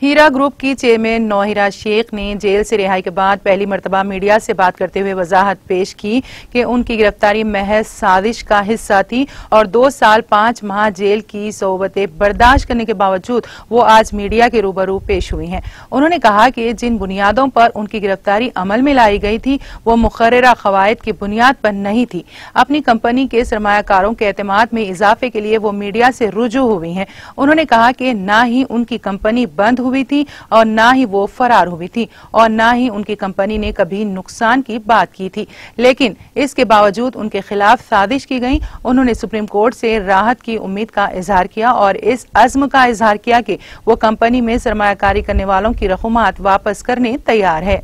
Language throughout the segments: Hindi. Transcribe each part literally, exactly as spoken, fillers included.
हीरा ग्रुप की चेयरमैन नौहिरा शेख ने जेल से रिहाई के बाद पहली मर्तबा मीडिया से बात करते हुए वजाहत पेश की कि उनकी गिरफ्तारी महज साजिश का हिस्सा थी और दो साल पांच माह जेल की सोबतें बर्दाश्त करने के बावजूद वो आज मीडिया के रूबरू पेश हुई हैं। उन्होंने कहा कि जिन बुनियादों पर उनकी गिरफ्तारी अमल में लाई गई थी वो मुकर्ररा कवायद की बुनियाद पर नहीं थी। अपनी कंपनी के सरमायाकारों के एतमाद में इजाफे के लिए वो मीडिया से रुजू हुई हैं। उन्होंने कहा कि न ही उनकी कंपनी बंद हुई थी और ना ही वो फरार हुई थी और ना ही उनकी कंपनी ने कभी नुकसान की बात की थी, लेकिन इसके बावजूद उनके खिलाफ साजिश की गई। उन्होंने सुप्रीम कोर्ट से राहत की उम्मीद का इजहार किया और इस अज़्म का इजहार किया कि वो कंपनी में सरमायाकारी करने वालों की रकूमात वापस करने तैयार है।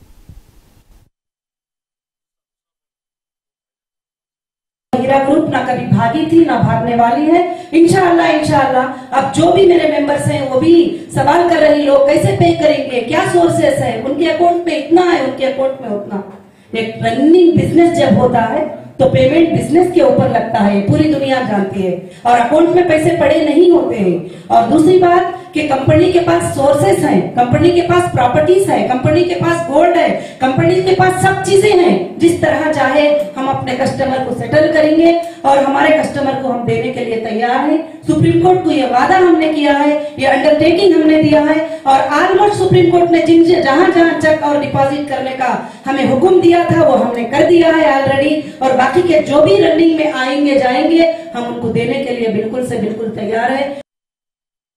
हीरा ग्रुप ना कभी भागी थी ना भागने वाली है। इंशाअल्लाह इंशाअल्लाह अब जो भी मेरे मेंबर्स हैं वो भी सवाल कर रहे लोग कैसे पे करेंगे, क्या सोर्सेस है, उनके अकाउंट में इतना है, उनके अकाउंट में उतना। एक रनिंग बिजनेस जब होता है तो पेमेंट बिजनेस के ऊपर लगता है, पूरी दुनिया जानती है, और अकाउंट में पैसे पड़े नहीं होते हैं। और दूसरी बात कि कंपनी के पास सोर्सेस हैं, कंपनी के पास प्रॉपर्टीज है, कंपनी के पास गोल्ड है, कंपनी के पास सब चीजें हैं। जिस तरह चाहे हम अपने कस्टमर को सेटल करेंगे और हमारे कस्टमर को हम देने के लिए तैयार हैं। सुप्रीम कोर्ट को यह वादा हमने किया है, ये अंडरटेकिंग हमने दिया है, और ऑलमोस्ट सुप्रीम कोर्ट ने जिन जहां जहां चेक और डिपॉजिट करने का हमें हुक्म दिया था वो हमने कर दिया है ऑलरेडी, और बाकी के जो भी रनिंग में आएंगे जाएंगे हम उनको देने के लिए बिल्कुल से बिल्कुल तैयार है।